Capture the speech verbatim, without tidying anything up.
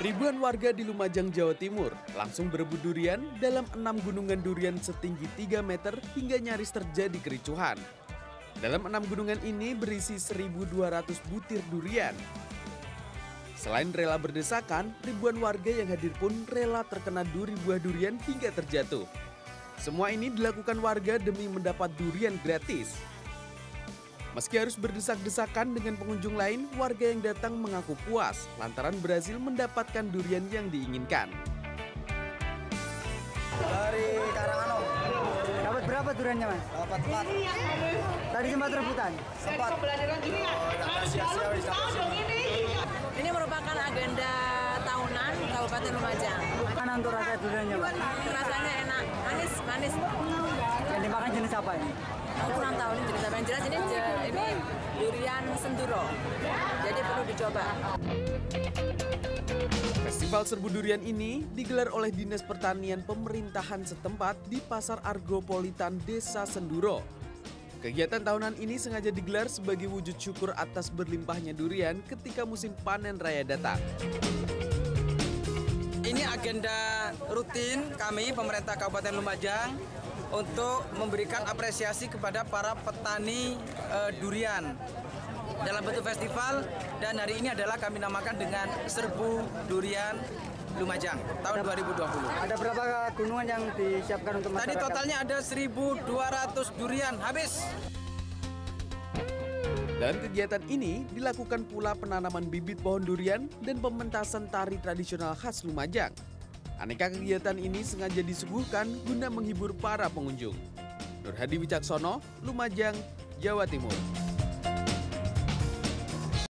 Ribuan warga di Lumajang, Jawa Timur langsung berebut durian dalam enam gunungan durian setinggi tiga meter hingga nyaris terjadi kericuhan. Dalam enam gunungan ini berisi seribu dua ratus butir durian. Selain rela berdesakan, ribuan warga yang hadir pun rela terkena duri buah durian hingga terjatuh. Semua ini dilakukan warga demi mendapat durian gratis. Meski harus berdesak-desakan dengan pengunjung lain, warga yang datang mengaku puas lantaran berhasil mendapatkan durian yang diinginkan. Dari Karangano. Dapat berapa duriannya, Mas? Dapat empat. Tadi sempat rebutan? Sempat. Oh, Ini merupakan agenda tahunan Kabupaten Lumajang. Mana untuk rasa duriannya, Pak? Rasanya enak, manis, manis. Yang dimakan jenis apa ini? Aku kurang tahu ini jenis apa. Yang jelas ini ini durian senduro. Jadi perlu dicoba. Festival Serbu Durian ini digelar oleh Dinas Pertanian Pemerintahan setempat di Pasar Argopolitan Desa Senduro. Kegiatan tahunan ini sengaja digelar sebagai wujud syukur atas berlimpahnya durian ketika musim panen raya datang. Ini agenda rutin kami pemerintah Kabupaten Lumajang untuk memberikan apresiasi kepada para petani uh, durian dalam bentuk festival, dan hari ini adalah kami namakan dengan Serbu Durian Lumajang tahun dua ribu dua puluh. Ada berapa gunungan yang disiapkan untuk masyarakat? Tadi totalnya ada seribu dua ratus durian habis. Dalam kegiatan ini dilakukan pula penanaman bibit pohon durian dan pementasan tari tradisional khas Lumajang. Aneka kegiatan ini sengaja disuguhkan guna menghibur para pengunjung. Nur Hadi Wicaksono, Lumajang, Jawa Timur.